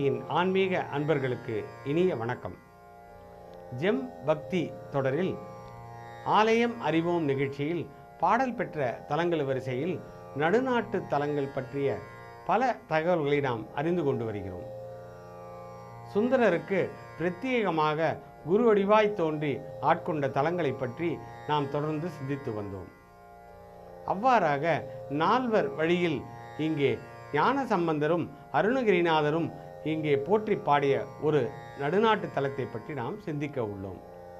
பக்தியின் ஆன்மீக அன்பர்களுக்கு இனிய வணக்கம். ஜெம் பக்தி தொடரில் ஆலயம் அறிவோம் நிகழ்ச்சியில் பாடல் பெற்ற தலங்கள் வரிசையில் நடுநாட்டு தலங்கள் பற்றிய பல தகவல்களை நாம் அறிந்து கொண்டு வருகிறோம். சுந்தரருக்கு பிரத்யேகமாக குரு வடிவாய் தோன்றி ஆட்கொண்ட தலங்களை பற்றி நாம் தொடர்ந்து சிந்தித்து வந்தோம். அவ்வாறாக நால்வர் வழியில் இங்கே ஞான சம்பந்தரும் அருணகிரிநாதரும் இங்கே போற்றி பாடிய ஒரு நடுநாட்டு தலத்தை பற்றி நாம் சிந்திக்க உள்ளோம்.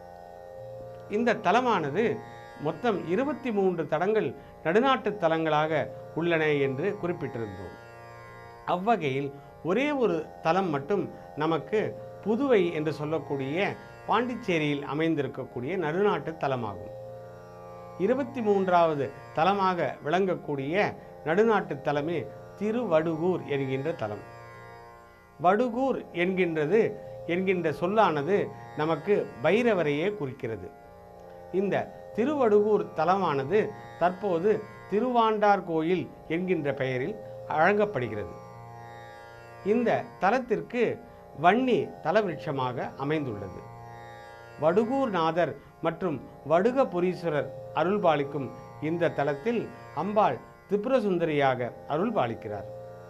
இந்த தலமானது மொத்தம் 23 தலங்கள் நடுநாட்டு தலங்களாக உள்ளன என்று குறிப்பிட்டிருந்தோம். அவ்வகையில் ஒரே ஒரு தலம் மட்டும் நமக்கு புதுவை என்று சொல்லக்கூடிய பாண்டிச்சேரியில் அமைந்திருக்கக்கூடிய நடுநாட்டு தலமாகும். 23வது தலமாக விளங்கக்கூடிய நடுநாட்டு தலமே திருவடுகூர் என்கின்ற தலம். வடுகூர் என்கின்ற சொல்லானது நமக்கு பைரவரையே குறிக்கிறது. இந்த திருவடுகூர் தலமானது தற்போது திருவாண்டார் கோயில் என்கின்ற பெயரில் வழங்கப்படுகிறது. இந்த தலத்திற்கு வன்னி தலவிருட்சமாக அமைந்துள்ளது. வடுகூர்நாதர் மற்றும் வடுகபுரீஸ்வரர் அருள்பாலிக்கும் இந்த தலத்தில் அம்பாள் திரிபுரசுந்தரியாக அருள்பாலிக்கிறார்.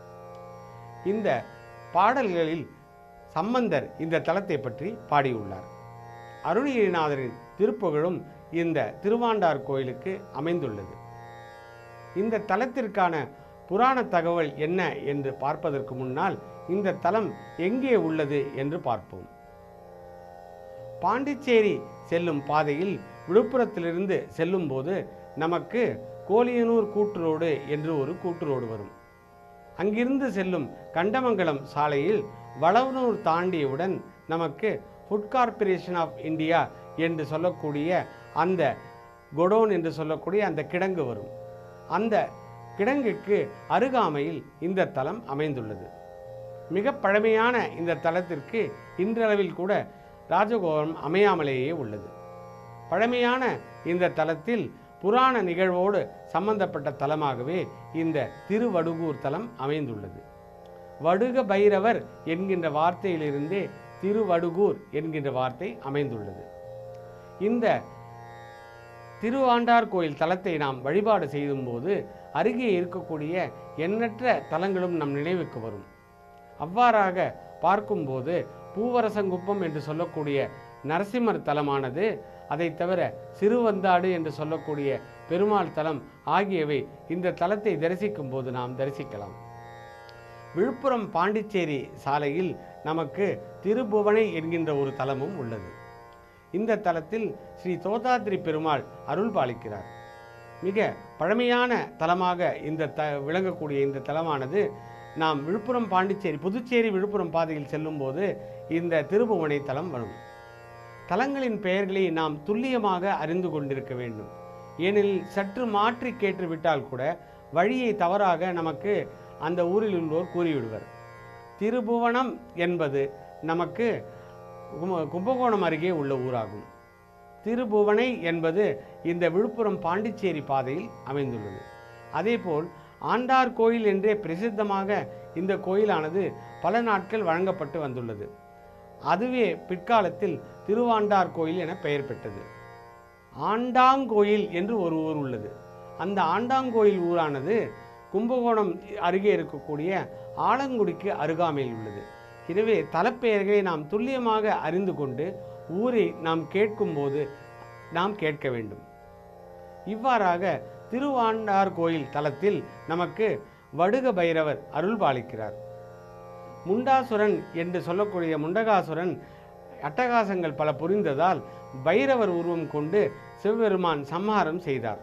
இந்த பாடல்களில் சம்பந்தர் இந்த தலத்தை பற்றி பாடியுள்ளார். அருணகிரிநாதரின் திருப்புகழும் இந்த திருவாண்டார் கோயிலுக்கு அமைந்துள்ளது. இந்த தலத்திற்கான புராண தகவல் என்ன என்று பார்ப்பதற்கு முன்னால் இந்த தலம் எங்கே உள்ளது என்று பார்ப்போம். பாண்டிச்சேரி செல்லும் பாதையில் விழுப்புரத்திலிருந்து செல்லும் போது நமக்கு கோலியனூர் கூட்டுரோடு என்று ஒரு கூட்டுரோடு வரும். அங்கிருந்து செல்லும் கண்டமங்கலம் சாலையில் வளவனூர் தாண்டியவுடன் நமக்கு ஃபுட் கார்ப்பரேஷன் ஆஃப் இந்தியா என்று சொல்லக்கூடிய அந்த கொடோன் என்று சொல்லக்கூடிய அந்த கிடங்கு வரும். அந்த கிடங்குக்கு அருகாமையில் இந்த தலம் அமைந்துள்ளது. மிக பழமையான இந்த தலத்திற்கு இன்றளவில் கூட ராஜகோபுரம் அமையாமலேயே உள்ளது. பழமையான இந்த தலத்தில் புராண நிகழ்வோடு சம்பந்தப்பட்ட தலமாகவே இந்த திருவடுகூர் தலம் அமைந்துள்ளது. வடுக பைரவர் என்கின்ற வார்த்தையிலிருந்தே திருவடுகூர் என்கின்ற வார்த்தை அமைந்துள்ளது. இந்த திருவாண்டார் கோயில் தலத்தை நாம் வழிபாடு செய்யும்போது அருகே இருக்கக்கூடிய எண்ணற்ற தலங்களும் நம் நினைவுக்கு வரும். அவ்வாறாக பார்க்கும்போது பூவரசங்குப்பம் என்று சொல்லக்கூடிய நரசிம்மர் தலமானது, அதை தவிர சிறுவந்தாடு என்று சொல்லக்கூடிய பெருமாள் தலம் ஆகியவை இந்த தலத்தை தரிசிக்கும் போது நாம் தரிசிக்கலாம். விழுப்புரம் பாண்டிச்சேரி சாலையில் நமக்கு திருபுவனை என்கின்ற ஒரு தலமும் உள்ளது. இந்த தலத்தில் ஸ்ரீ தோதாத்ரி பெருமாள் அருள் பாலிக்கிறார். மிக பழமையான தலமாக இந்த விளங்கக்கூடிய இந்த தலமானது நாம் விழுப்புரம் பாண்டிச்சேரி புதுச்சேரி விழுப்புரம் பாதையில் செல்லும் போது இந்த திருபுவனை தலம் வரும். தலங்களின் பெயர்களை நாம் துல்லியமாக அறிந்து கொண்டிருக்க வேண்டும். ஏனெனில் சற்று மாற்றி கேட்டுவிட்டால் கூட வழியை தவறாக நமக்கு அந்த ஊரில் உள்ளோர் கூறிவிடுவர். திருபுவனம் என்பது நமக்கு கும்பகோணம் அருகே உள்ள ஊராகும். திருபுவனை என்பது இந்த விழுப்புரம் பாண்டிச்சேரி பாதையில் அமைந்துள்ளது. அதேபோல் ஆண்டார் கோயில் என்றே பிரசித்தமாக இந்த கோயிலானது பல நாட்கள் வழங்கப்பட்டு வந்துள்ளது. அதுவே பிற்காலத்தில் திருவாண்டார் கோயில் என பெயர் பெற்றது. ஆண்டாங்கோயில் என்று ஒரு ஊர் உள்ளது. அந்த ஆண்டாங்கோயில் ஊரானது கும்பகோணம் அருகே இருக்கக்கூடிய ஆலங்குடிக்கு அருகாமையில் உள்ளது. எனவே தலப்பெயர்களை நாம் துல்லியமாக அறிந்து கொண்டு ஊரை நாம் கேட்கும்போது நாம் கேட்க வேண்டும். இவ்வாறாக திருவாண்டார் கோயில் தலத்தில் நமக்கு வடுக பைரவர் அருள் பாலிக்கிறார். முண்டாசுரன் என்று சொல்லக்கூடிய முண்டகாசுரன் அட்டகாசங்கள் பல புரிந்ததால் பைரவர் உருவம் கொண்டு சிவபெருமான் சம்ஹாரம் செய்தார்.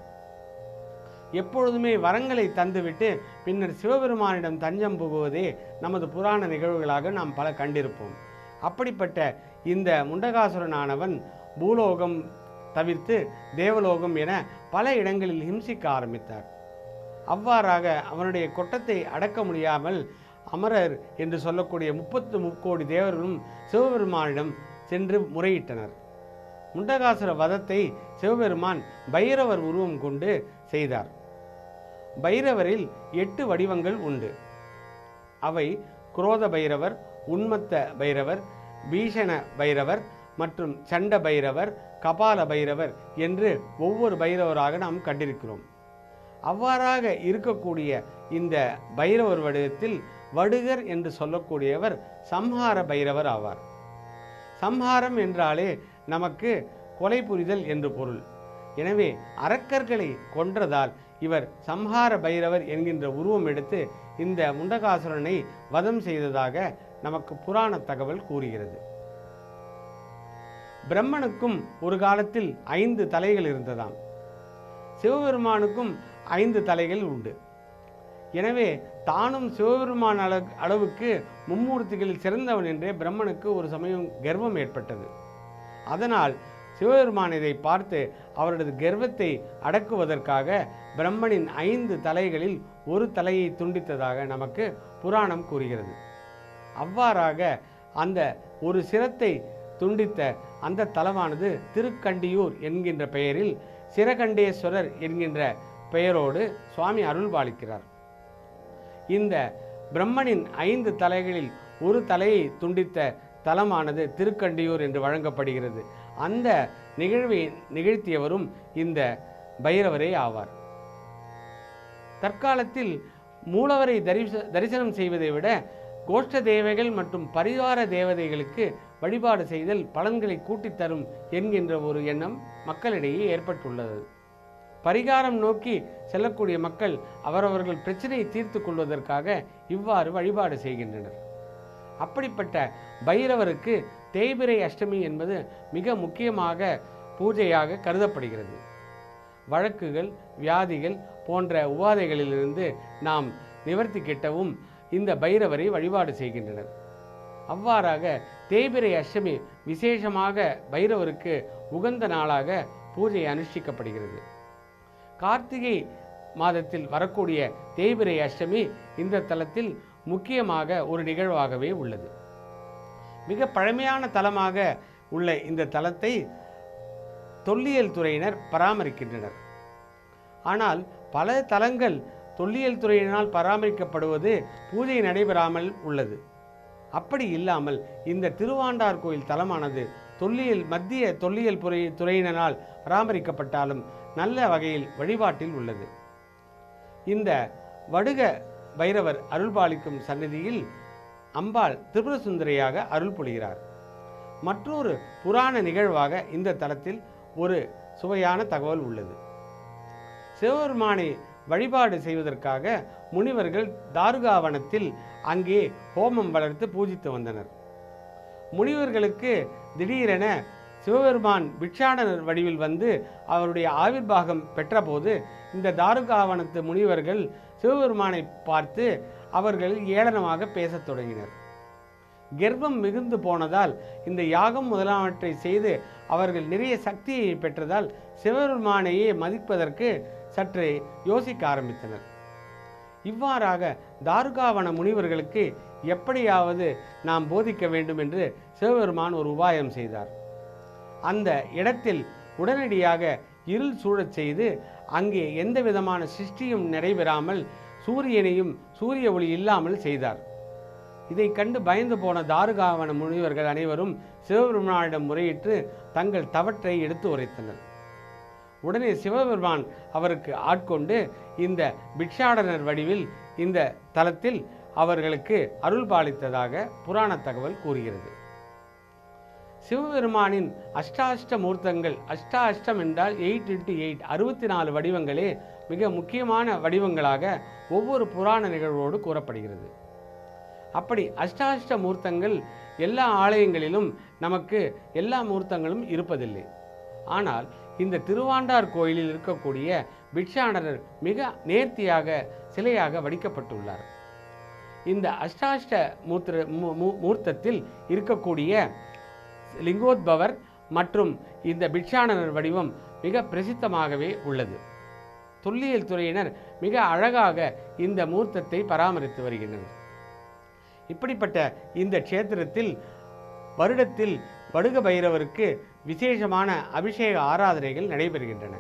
எப்பொழுதுமே வரங்களை தந்துவிட்டு பின்னர் சிவபெருமானிடம் தஞ்சம் புகுவதே நமது புராண நிகழ்வுகளாக நாம் பல கண்டிருப்போம். அப்படிப்பட்ட இந்த முண்டகாசுரனானவன் பூலோகம் தவிர்த்து தேவலோகம் என பல இடங்களில் ஹிம்சிக்க ஆரம்பித்தார். அவ்வாறாக அவனுடைய கொட்டத்தை அடக்க முடியாமல் அமரர் என்று சொல்லக்கூடிய 33 கோடி தேவர்களும் சிவபெருமானிடம் சென்று முறையிட்டனர். முண்டகாசுர வதத்தை சிவபெருமான் பைரவர் உருவம் கொண்டு செய்தார். பைரவரில் 8 வடிவங்கள் உண்டு. அவை குரோத பைரவர், உன்மத்த பைரவர், பீஷண பைரவர் மற்றும் சண்ட பைரவர், கபால பைரவர் என்று ஒவ்வொரு பைரவராக நாம் கண்டிருக்கிறோம். அவ்வாறாக இருக்கக்கூடிய இந்த பைரவர் வடிவத்தில் வடுகர் என்று சொல்லக்கூடியவர் சம்ஹார பைரவர் ஆவார். சம்ஹாரம் என்றாலே நமக்கு கொலை புரிதல் என்று பொருள். எனவே அரக்கர்களை கொன்றதால் இவர் சம்ஹார பைரவர் என்கின்ற உருவம் எடுத்து இந்த முண்டகாசுரனை வதம் செய்ததாக நமக்கு புராண தகவல் கூறுகிறது. பிரம்மனுக்கும் ஒரு காலத்தில் 5 தலைகள் இருந்ததாம். சிவபெருமானுக்கும் 5 தலைகள் உண்டு. எனவே தானும் சிவபெருமான் அளவுக்கு மும்மூர்த்திகளில் சிறந்தவன் என்றே பிரம்மனுக்கு ஒரு சமயம் கர்வம் ஏற்பட்டது. அதனால் சிவபெருமான் இதை பார்த்து அவரது கர்வத்தை அடக்குவதற்காக பிரம்மனின் 5 தலைகளில் ஒரு தலையை துண்டித்ததாக நமக்கு புராணம் கூறுகிறது. அவ்வாறாக அந்த ஒரு சிரத்தை துண்டித்த அந்த தலமானது திருக்கண்டியூர் என்கின்ற பெயரில் சிரகண்டேஸ்வரர் என்கின்ற பெயரோடு சுவாமி அருள்பாலிக்கிறார். இந்த பிரம்மனின் 5 தலைகளில் ஒரு தலையை துண்டித்த தலமானது திருக்கண்டியூர் என்று வழங்கப்படுகிறது. அந்த நிகழ்வை நிகழ்த்தியவரும் இந்த பைரவரே ஆவார். தற்காலத்தில் மூலவரை தரிசனம் செய்வதை விட கோஷ்ட தேவைகள் மற்றும் பரிவார தேவதைகளுக்கு வழிபாடு செய்தல் பலன்களை கூட்டித் தரும் என்கின்ற ஒரு எண்ணம் மக்களிடையே ஏற்பட்டுள்ளது. பரிகாரம் நோக்கி செல்லக்கூடிய மக்கள் அவரவர்கள் பிரச்சனையை தீர்த்து கொள்வதற்காக இவ்வாறு வழிபாடு செய்கின்றனர். அப்படிப்பட்ட பைரவருக்கு தேய்பிறை அஷ்டமி என்பது மிக முக்கியமாக பூஜையாக கருதப்படுகிறது. வழக்குகள், வியாதிகள் போன்ற உபாதைகளிலிருந்து நாம் நிவர்த்தி கிட்டவும் இந்த பைரவரை வழிபாடு செய்கின்றனர். அவ்வாறாக தேய்பிறை அஷ்டமி விசேஷமாக பைரவருக்கு உகந்த நாளாக பூஜை அனுஷ்டிக்கப்படுகிறது. கார்த்திகை மாதத்தில் வரக்கூடிய தேய்பிறை அஷ்டமி இந்த தலத்தில் முக்கியமாக ஒரு நிகழ்வாகவே உள்ளது. மிக பழமையான தலமாக உள்ள இந்த தலத்தை தொல்லியல் துறையினர் பராமரிக்கின்றனர். ஆனால் பல தலங்கள் தொல்லியல் துறையினால் பராமரிக்கப்படுவது பூஜை நடைபெறாமல் உள்ளது. அப்படி இல்லாமல் இந்த திருவாண்டார் கோயில் தலமானது மத்திய தொல்லியல் துறையினரால் பராமரிக்கப்பட்டாலும் நல்ல வகையில் வழிபாட்டில் உள்ளது. இந்த வடுக பைரவர் அருள்பாலிக்கும் சந்நிதியில் அம்பாள் திரிபுர சுந்தரியாக அருள் புரிகிறார். மற்றொரு புராண நிகழ்வாக இந்த தலத்தில் ஒரு சுவையான தகவல் உள்ளது. சிவபெருமானை வழிபாடு செய்வதற்காக முனிவர்கள் தாருகாவனத்தில் அங்கே ஹோமம் வளர்த்து பூஜித்து வந்தனர். முனிவர்களுக்கு திடீரென சிவபெருமான் பிட்சாடனர் வடிவில் வந்து அவருடைய ஆவிர்வாகம் பெற்றபோது இந்த தாருகாவனத்து முனிவர்கள் சிவபெருமானை பார்த்து அவர்கள் ஏளனமாக பேசத் தொடங்கினர். கர்ப்பம் மிகுந்து போனதால் இந்த யாகம் முதலானவற்றை செய்து அவர்கள் நிறைய சக்தியை பெற்றதால் சிவபெருமானையே மதிப்பதற்கு சற்று யோசிக்க ஆரம்பித்தனர். இவ்வாறாக தாருகாவன முனிவர்களுக்கு எப்படியாவது நாம் போதிக்க வேண்டும் என்று சிவபெருமான் ஒரு உபாயம் செய்தார். அந்த இடத்தில் உடனடியாக இருள் சூழச் செய்து அங்கே எந்த விதமான சிருஷ்டியும் நடைபெறாமல் சூரியனையும் சூரிய ஒளி இல்லாமல் செய்தார். இதை கண்டு பயந்து போன தாருகாவன முனிவர்கள் அனைவரும் சிவபெருமானிடம் முறையிட்டு தங்கள் தவற்றை எடுத்து உரைத்தனர். உடனே சிவபெருமான் அவருக்கு ஆட்கொண்டு இந்த பிட்சாடனர் வடிவில் இந்த தலத்தில் அவர்களுக்கு அருள் பாலித்ததாக புராண தகவல் கூறுகிறது. சிவபெருமானின் அஷ்டாஷ்ட மூர்த்தங்கள், அஷ்டாஷ்டம் என்றால் 8x8, 64 வடிவங்களே மிக முக்கியமான வடிவங்களாக ஒவ்வொரு புராண நிகழ்வோடு கூறப்படுகிறது. அப்படி அஷ்டாஷ்ட மூர்த்தங்கள் எல்லா ஆலயங்களிலும் நமக்கு எல்லா மூர்த்தங்களும் இருப்பதில்லை. ஆனால் இந்த திருவாண்டார் கோயிலில் இருக்கக்கூடிய பிட்சாடனர் மிக நேர்த்தியாக சிலையாக வடிக்கப்பட்டுள்ளார். இந்த அஷ்டாஷ்ட மூர்த்தத்தில் இருக்கக்கூடிய லிங்கோத்பவர் மற்றும் இந்த பிட்சாடனர் வடிவம் மிக பிரசித்தமாகவே உள்ளது. தொல்லியல் துறையினர் மிக அழகாக இந்த மூர்த்தத்தை பராமரித்து வருகின்றனர். இப்படிப்பட்ட இந்த க்ஷேத்திரத்தில் வருடத்தில் வடுக பைரவருக்கு விசேஷமான அபிஷேக ஆராதனைகள் நடைபெறுகின்றன.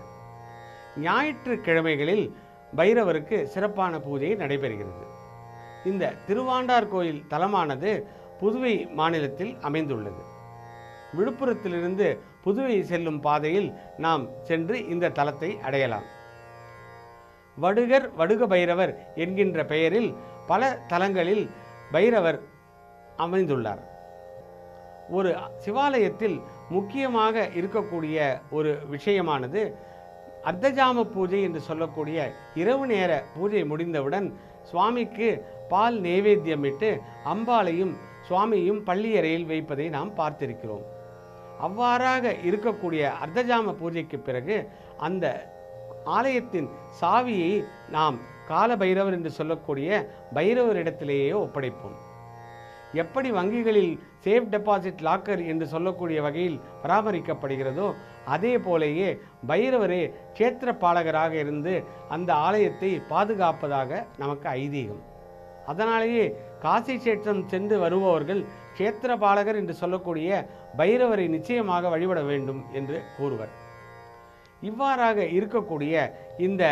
ஞாயிற்றுக்கிழமைகளில் பைரவருக்கு சிறப்பான பூஜை நடைபெறுகிறது. இந்த திருவாண்டார் கோயில் தலமானது புதுவை மாநிலத்தில் அமைந்துள்ளது. விழுப்புரத்திலிருந்து புதுவை செல்லும் பாதையில் நாம் சென்று இந்த தலத்தை அடையலாம். வடுகர் வடுக பைரவர் என்கின்ற பெயரில் பல தலங்களில் பைரவர் அமைந்துள்ளார். ஒரு சிவாலயத்தில் முக்கியமாக இருக்கக்கூடிய ஒரு விஷயமானது அர்த்தஜாம பூஜை என்று சொல்லக்கூடிய இரவு நேர பூஜை முடிந்தவுடன் சுவாமிக்கு பால் நைவேத்தியமிட்டு அம்பாளையும் சுவாமியும் பள்ளியறையில் வைப்பதை நாம் பார்த்திருக்கிறோம். அவ்வாறாக இருக்கக்கூடிய அர்த்தஜாம பூஜைக்கு பிறகு அந்த ஆலயத்தின் சாவியை நாம் கால பைரவர் என்று சொல்லக்கூடிய பைரவரிடத்திலேயே ஒப்படைப்போம். எப்படி வங்கிகளில் சேஃப் டெபாசிட் லாக்கர் என்று சொல்லக்கூடிய வகையில் பராமரிக்கப்படுகிறதோ அதே போலேயே பைரவரே க்ஷேத்திர பாலகராக இருந்து அந்த ஆலயத்தை பாதுகாப்பதாக நமக்கு ஐதீகம். அதனாலேயே காசி கஷேத்திரம் சென்று வருபவர்கள் க்ஷேத்திர பாலகர் என்று சொல்லக்கூடிய பைரவரை நிச்சயமாக வழிபட வேண்டும் என்று கூறுவர். இவ்வாறாக இருக்கக்கூடிய இந்த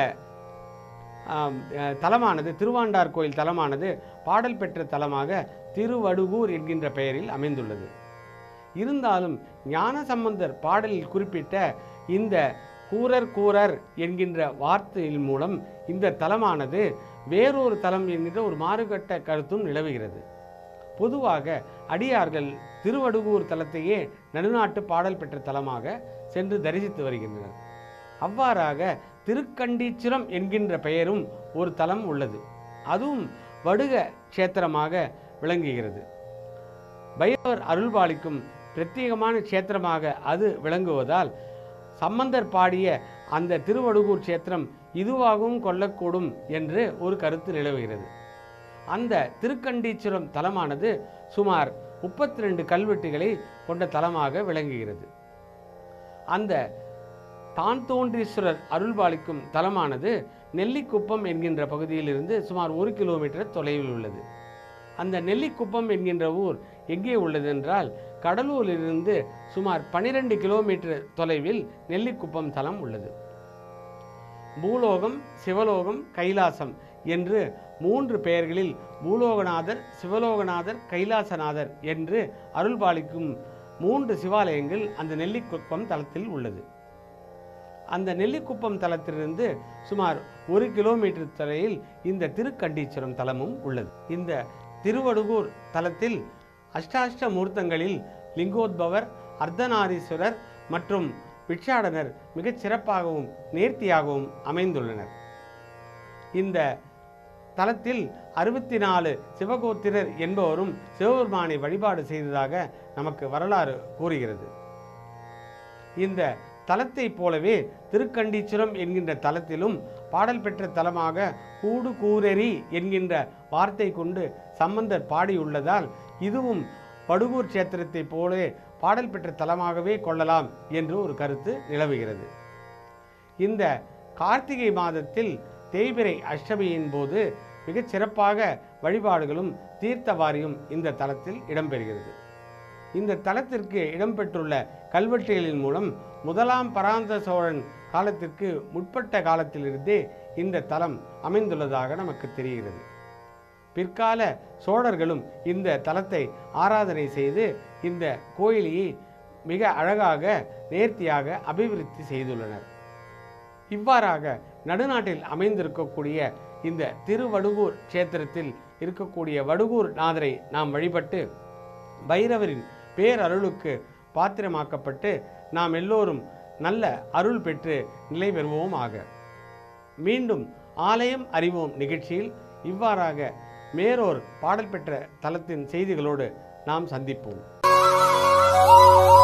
தலமானது, திருவாண்டார் கோயில் தலமானது பாடல் பெற்ற தலமாக திருவடுகூர் என்கின்ற பெயரில் அமைந்துள்ளது. இருந்தாலும் ஞானசம்பந்தர் பாடலில் குறிப்பிட்ட இந்த கூரர் கூரர் என்கின்ற வார்த்தையின் மூலம் இந்த தலமானது வேறொரு தலம் என்கின்ற ஒரு மாறுகட்ட கருத்தும் நிலவுகிறது. பொதுவாக அடியார்கள் திருவடுகூர் தலத்தையே நடுநாட்டு பாடல் பெற்ற தலமாக சென்று தரிசித்து வருகின்றனர். அவ்வாறாக திருக்கண்டீச்சுரம் என்கின்ற பெயரும் ஒரு தலம் உள்ளது. அதுவும் வடுக க்ஷேத்திரமாக விளங்குகிறது. பைரவர் அருள்பாலிக்கும் பிரத்யேகமான க்ஷேத்திரமாக அது விளங்குவதால் சம்பந்தர் பாடிய அந்த திருவடுகூர் க்ஷேத்திரம் இதுவாகவும் கொள்ளக்கூடும் என்று ஒரு கருத்து நிலவுகிறது. அந்த திருக்கண்டீச்சுரம் தலமானது சுமார் 32 கல்வெட்டுகளை கொண்ட தலமாக விளங்குகிறது. அந்த தான்தோன்றீஸ்வரர் அருள்பாலிக்கும் தலமானது நெல்லிக்குப்பம் என்கின்ற பகுதியிலிருந்து சுமார் 1 கிலோமீட்டர் தொலைவில் உள்ளது. அந்த நெல்லிக்குப்பம் என்கின்ற ஊர் எங்கே உள்ளது என்றால் கடலூரிலிருந்து சுமார் 12 கிலோமீட்டர் தொலைவில் நெல்லிக்குப்பம் தலம் உள்ளது. பூலோகம், சிவலோகம், கைலாசம் என்று 3 பெயர்களில் பூலோகநாதர், சிவலோகநாதர், கைலாசநாதர் என்று அருள்பாலிக்கும் 3 சிவாலயங்கள் அந்த நெல்லிக்குப்பம் தலத்தில் உள்ளது. அந்த நெல்லிக்குப்பம் தலத்திலிருந்து சுமார் 1 கிலோமீட்டர் தொலைவில் இந்த திருக்கண்டீச்சுரம் தலமும் உள்ளது. இந்த திருவடுகூர் தலத்தில் அஷ்டாஷ்ட மூர்த்தங்களில் லிங்கோத்பவர், அர்த்தநாரீஸ்வரர் மற்றும் பிட்சாடனர் மிகச் சிறப்பாகவும் நேர்த்தியாகவும் அமைந்துள்ளனர். இந்த தலத்தில் 64 சிவகோத்திரர் என்பவரும் சிவபெருமானை வழிபாடு செய்ததாக நமக்கு வரலாறு கூறுகிறது. இந்த தலத்தை போலவே திருக்கண்டீச்சுரம் என்கின்ற தலத்திலும் பாடல் பெற்ற தலமாக கூடு கூரெறி என்கின்ற வார்த்தை கொண்டு சம்பந்தர் பாடியுள்ளதால் இதுவும் படுகூர் க்ஷேத்திரத்தை போலே பாடல் பெற்ற தலமாகவே கொள்ளலாம் என்று ஒரு கருத்து நிலவுகிறது. இந்த கார்த்திகை மாதத்தில் தேய்பிறை அஷ்டமியின் போது மிகச் சிறப்பாக வழிபாடுகளும் தீர்த்தவாரியும் இந்த தலத்தில் இடம்பெறுகிறது. இந்த தலத்திற்கு இடம்பெற்றுள்ள கல்வெட்டுகளின் மூலம் 1ஆம் பராந்தக சோழன் காலத்திற்கு முற்பட்ட காலத்திலிருந்தே இந்த தலம் அமைந்துள்ளதாக நமக்கு தெரிகிறது. பிற்கால சோழர்களும் இந்த தலத்தை ஆராதனை செய்து இந்த கோயிலையை மிக அழகாக நேர்த்தியாக அபிவிருத்தி செய்துள்ளனர். இவ்வாறாக நடுநாட்டில் அமைந்திருக்கக்கூடிய இந்த திருவடுகூர் க்ஷேத்திரத்தில் இருக்கக்கூடிய வடுகூர் நாதரை நாம் வழிபட்டு பைரவரின் பேரருளுக்கு பாத்திரமாக்கப்பட்டு நாம் எல்லோரும் நல்ல அருள் பெற்று நிலை பெறுவோமாக. மீண்டும் ஆலயம் அறிவோம் நிகழ்ச்சியில் இவ்வாறாக மேறோர் பாடல் பெற்ற தலத்தின் செய்திகளோடு நாம் சந்திப்போம்.